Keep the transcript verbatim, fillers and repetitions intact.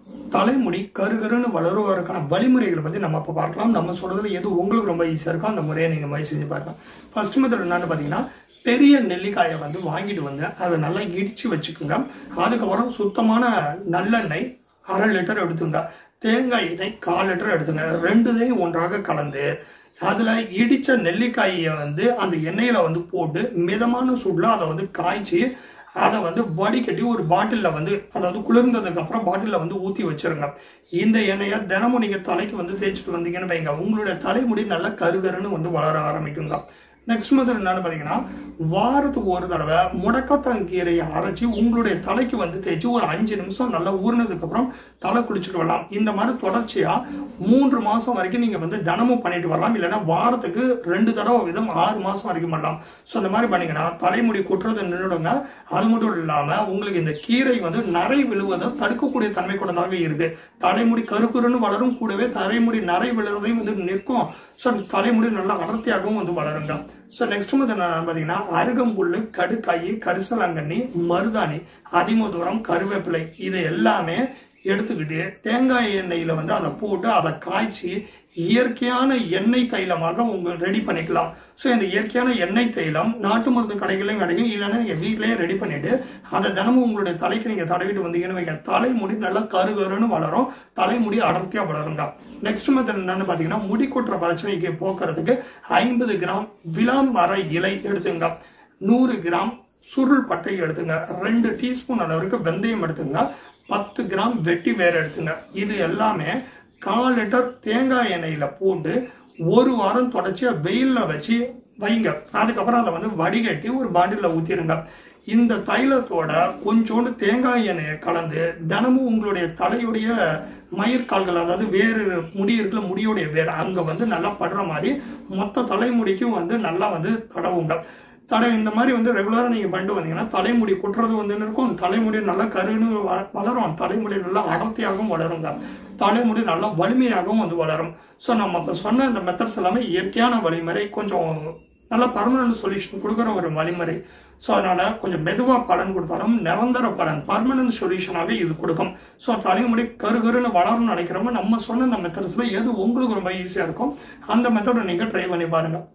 தலைமுடி கருகருன்னு வளருவதற்கான வழிமுறைகளை பத்தி நம்ம இப்ப பார்க்கலாம். நம்ம சொல்றதுல எது உங்களுக்கு ரொம்ப ஈஸியா இருக்கோ அந்த முறையை நீங்க முயற்சி செஞ்சு பார்க்கலாம். ஃபர்ஸ்ட் மெத்தட் என்னன்னு பாத்தீங்கன்னா, பெரிய நெல்லிக்காயை வந்து வாங்கிட்டு வந்து அதை நல்லா இடிச்சு வச்சுக்கோங்க. அதுக்கப்புறம் சுத்தமான நல்லெண்ணெய் அரை லிட்டர் எடுத்துங்க, தேங்காய் எண்ணெய் கால் லிட்டர் எடுத்துங்க. ரெண்டுதையும் ஒன்றாக கலந்து அதுல இடிச்ச நெல்லிக்காயை வந்து அந்த எண்ணெயில வந்து போட்டு மிதமான சூடுல அதை வந்து காய்ச்சி அதை வந்து வடிகட்டி ஒரு பாட்டில்ல வந்து, அதாவது குளிர்ந்ததுக்கு அப்புறம் பாட்டில்ல வந்து ஊத்தி வச்சிருங்க. இந்த எண்ணெயை தினமும் நீங்க தலைக்கு வந்து தேய்ச்சிட்டு வந்தீங்கன்னு வைங்க, உங்களுடைய தலைமுடி நல்லா கருகருன்னு வந்து வளர ஆரம்பிக்குங்க. நெக்ஸ்ட் மெத்தட் என்னன்னு பாத்தீங்கன்னா, வாரத்துக்கு ஒரு தடவை முடக்கத்தாங்கீரையை அரைச்சி உங்களுடைய தலைக்கு வந்து தேய்ச்சி ஒரு அஞ்சு நிமிஷம் நல்லா ஊறினதுக்கு அப்புறம் தலை குளிச்சுட்டு வரலாம். இந்த மாதிரி தொடர்ச்சியா மூன்று மாசம் வரைக்கும் நீங்க வந்து தினமும் பண்ணிட்டு வரலாம். இல்லைன்னா வாரத்துக்கு ரெண்டு தடவை விதம் ஆறு மாசம் வரைக்கும் பண்ணலாம். ஸோ இந்த மாதிரி பண்ணீங்கன்னா தலைமுடி கொட்டுறது நின்றுடுங்க. அது மட்டும் இல்லாம உங்களுக்கு இந்த கீரை வந்து நரை விழுவதை தடுக்கக்கூடிய தன்மை கொண்டதாக இருக்கு. தலைமுடி கருக்குறுன்னு வளரும், கூடவே தலைமுடி நரை விழுவதையும் வந்து நிற்கும். ஸோ தலைமுடி நல்லா அடர்த்தியாகவும் வந்து வளருங்க. ஸோ நெக்ஸ்ட் வந்து என்ன பார்த்தீங்கன்னா, அருகம்புல்லு, கடுக்காய், கரிசலாங்கண்ணி, மருதாணி, அதிமதுரம், கருவேப்பிலை இது எல்லாமே எடுத்துக்கிட்டு தேங்காய் எண்ணெயில வந்து அதை போட்டு அதை காய்ச்சி இயற்கையான எண்ணெய் தைலமாக உங்க ரெடி பண்ணிக்கலாம். ஸோ இந்த இயற்கையான எண்ணெய் தைலம் நாட்டு மருந்து கடைகளையும் கிடைக்கும், இல்லைன்னா நீங்க வீட்லயே ரெடி பண்ணிட்டு அதை தினமும் உங்களுடைய தலைக்கு நீங்க தடவிட்டு வந்தீங்கன்னு வைங்க, தலைமுடி நல்லா கருகருன்னு வளரும், தலைமுடி அடர்த்தியா வளருங்க. நெக்ஸ்ட் மெத்தட் என்னன்னு பாத்தீங்கன்னா, முடி கொட்டுற பிரச்சனைக்கு போக்குறதுக்கு ஐம்பது கிராம் விளாமர இலை எடுத்துங்க, நூறு கிராம் சுருள் பட்டை எடுத்துங்க, ரெண்டு டீஸ்பூன் அளவுக்கு வெந்தயம் எடுத்துங்க, பத்து கிராம் வெட்டி வேர் எடுத்துங்க. இது எல்லாமே கால் லிட்டர் தேங்காய் எண்ணெயில போட்டு ஒரு வாரம் தொடர்ச்சியா வெயில்ல வச்சு வைங்க. அதுக்கப்புறம் அதை வந்து வடிகட்டி ஒரு பாட்டில ஊத்திருங்க. இந்த தைலத்தோட கொஞ்சோண்டு தேங்காய் எண்ணெயை கலந்து தினமும் உங்களுடைய தலையுடைய மயிர்கால்கள், அதாவது வேறு முடி இருக்குல்ல, முடியுடைய வேர் அங்க வந்து நல்லா படுற மாதிரி மொத்த தலைமுடிக்கும் வந்து நல்லா வந்து தடவுங்க. தடை இந்த மாதிரி வந்து ரெகுலரா நீங்க பண்ணிட்டு வந்தீங்கன்னா தலைமுடி கொட்டுறது வந்து இருக்கும், தலைமுடி நல்லா கருன்னு வளரும், தலைமுடி நல்லா அடர்த்தியாகவும் வளருங்க, தலைமுடி நல்லா வலிமையாகவும் வந்து வளரும். ஸோ நம்ம இப்போ சொன்ன இந்த மெத்தட்ஸ் எல்லாமே இயற்கையான வழிமுறை, கொஞ்சம் நல்லா பர்மனன்ட் சொல்யூஷன் கொடுக்குற ஒரு வழிமுறை. ஸோ அதனால கொஞ்சம் மெதுவா பலன் கொடுத்தாலும் நிரந்தர பலன், பர்மனன்ட் சொல்யூஷனாகவே இது கொடுக்கும். ஸோ தலைமுடி கருகருன்னு வளரும்னு நினைக்கிறவங்க நம்ம சொன்ன இந்த மெத்தட்ஸ்ல எது உங்களுக்கு ரொம்ப ஈஸியா இருக்கும் அந்த மெத்தடை நீங்க ட்ரை பண்ணி பாருங்க.